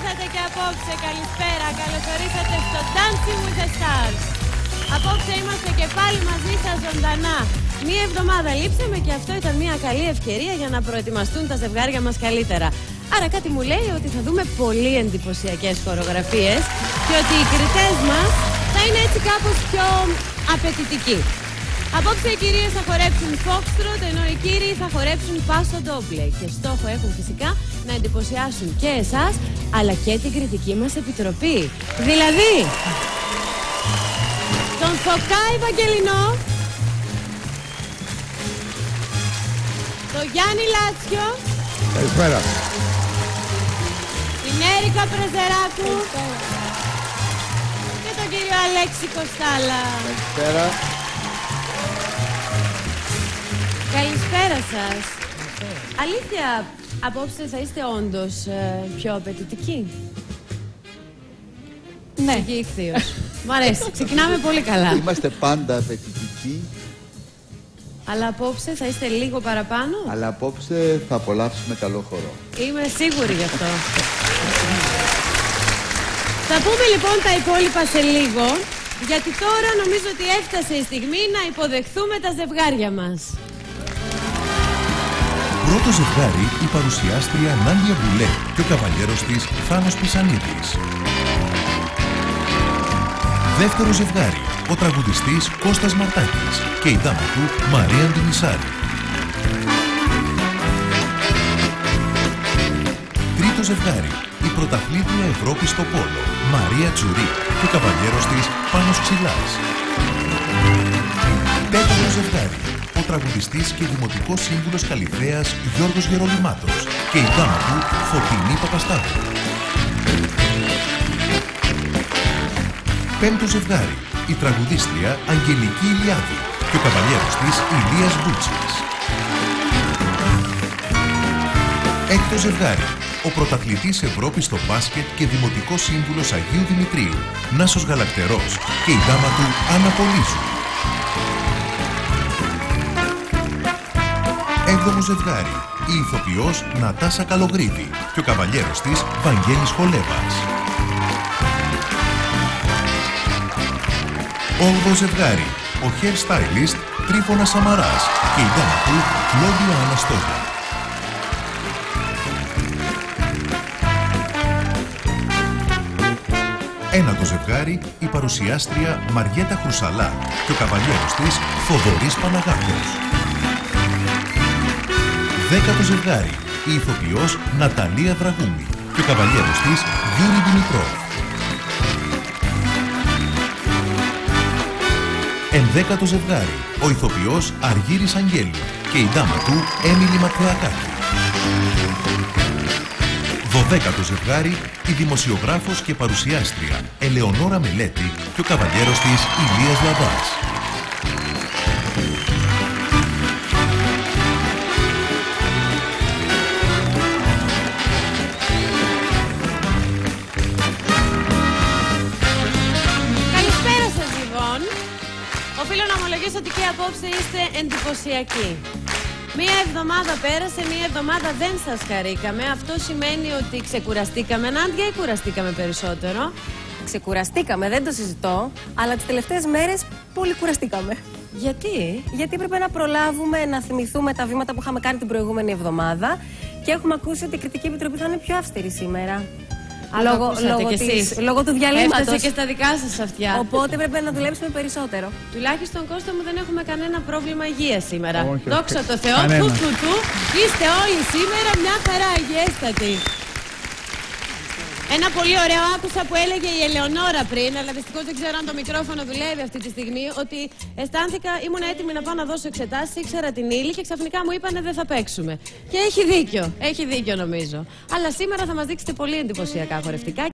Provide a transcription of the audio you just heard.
ήρθατε και απόψε. Καλησπέρα, καλώς ορίσατε στο Dancing with the Stars. Απόψε είμαστε και πάλι μαζί σας ζωντανά. Μία εβδομάδα λείψαμε και αυτό ήταν μια καλή ευκαιρία για να προετοιμαστούν τα ζευγάρια μας καλύτερα. Άρα κάτι μου λέει ότι θα δούμε πολύ εντυπωσιακές χορογραφίες και ότι οι κριτές μας θα είναι έτσι κάπως πιο απαιτητικοί. Απόψε οι κυρίες θα χορέψουν foxtrot, ενώ οι κύριοι θα χορέψουν paso doble. Και στόχο έχουν φυσικά να εντυπωσιάσουν και εσάς, αλλά και την κριτική μας επιτροπή. Δηλαδή, τον Θωκάη Βαγγελινό, τον Γιάννη Λάτσιο, καλησπέρα, την Έρικα Πρεζεράκου και τον κύριο Αλέξη Κοστάλα. καλησπέρα. Καλησπέρα σας. Αλήθεια, απόψε θα είστε όντως πιο απαιτητικοί? Ναι. Ηχθείος. Μ' αρέσει. Ξεκινάμε πολύ καλά. Είμαστε πάντα απαιτητικοί, Αλλά απόψε θα είστε λίγο παραπάνω. αλλά απόψε θα απολαύσουμε καλό χορό. Είμαι σίγουρη γι' αυτό. Θα πούμε λοιπόν τα υπόλοιπα σε λίγο, γιατί τώρα νομίζω ότι έφτασε η στιγμή να υποδεχθούμε τα ζευγάρια μας. Πρώτο ζευγάρι, η παρουσιάστρια Νάντια Μπουλέ και ο καβαλιέρος της Θάνος Πισανίδης. Δεύτερο ζευγάρι, ο τραγουδιστής Κώστας Μαρτάκης και η δάμα του Μαρία Αντινισάρη. Τρίτο ζευγάρι, η πρωταθλήτρια Ευρώπη στο πόλο Μαρία Τσουρί και ο καβαλιέρος της Πάνος Ξυλάς. Τέταρτο ζευγάρι, ο τραγουδιστής και δημοτικός σύμβουλος Καλυθέας Γιώργος Γερολιμάτος και η δάμα του Φωτεινή Παπαστάθου. Πέμπτο ζευγάρι, η τραγουδίστρια Αγγελική Ηλιάδη και ο καβαλιέρος της Ηλίας Μπούτσης. Έκτο ζευγάρι, ο πρωταθλητής Ευρώπης στο μπάσκετ και δημοτικός σύμβουλος Αγίου Δημητρίου Νάσος Γαλακτερός και η δάμα του Άννα Πολύζου. Έβδομο ζευγάρι, η ηθοποιός Νατάσα Καλογρίδη και ο καβαλιέρος της Βαγγέλης Χολέβας. Όγδοο ζευγάρι, ο hair stylist Τρίφωνας Σαμαράς και η δάμα του Κλόντια Αναστόλια. Ένατο ζευγάρι, η παρουσιάστρια Μαριέτα Χρουσαλά και ο καβαλιέρος της Θοδωρής Παναγάπτος. Δέκατο ζευγάρι, η ηθοποιός Ναταλία Δραγούμη και ο καβαλιέρος της Γιούρι Δημητρόφ. Ενδέκατο ζευγάρι, ο ηθοποιός Αργύρης Αγγέλου και η δάμα του Έμιλη Μακρεακάκη. Δωδέκατο ζευγάρι, η δημοσιογράφος και παρουσιάστρια Ελεονόρα Μελέτη και ο καβαλιέρος της Ηλίας Λαβάς. Καλησπέρα σας λοιπόν. Οφείλω να ομολογήσω ότι και απόψε είστε εντυπωσιακοί. Μία εβδομάδα πέρασε, μία εβδομάδα δεν σας χαρήκαμε. Αυτό σημαίνει ότι ξεκουραστήκαμε, Νάντια, ή κουραστήκαμε περισσότερο? Ξεκουραστήκαμε, δεν το συζητώ, αλλά τις τελευταίες μέρες πολύ κουραστήκαμε. Γιατί? Γιατί έπρεπε να προλάβουμε να θυμηθούμε τα βήματα που είχαμε κάνει την προηγούμενη εβδομάδα και έχουμε ακούσει ότι η Κριτική Επιτροπή θα είναι πιο αυστηρή σήμερα. Λόγω του διαλύματος. Έφτασε και στα δικά σας αυτιά. Οπότε πρέπει να δουλέψουμε περισσότερο. Τουλάχιστον, Κώστα μου, δεν έχουμε κανένα πρόβλημα υγείας σήμερα. Όχι, Δόξα τω Θεώ, είστε όλοι σήμερα μια χαρά υγιέστατοι. Ένα πολύ ωραίο άκουσα που έλεγε η Ελεονόρα πριν, αλλά δυστυχώς δεν ξέρω αν το μικρόφωνο δουλεύει αυτή τη στιγμή, ότι αισθάνθηκα, ήμουν έτοιμη να πάω να δώσω εξετάσεις, ήξερα την ύλη και ξαφνικά μου είπανε δεν θα παίξουμε. Και έχει δίκιο νομίζω. Αλλά σήμερα θα μας δείξετε πολύ εντυπωσιακά χορευτικά.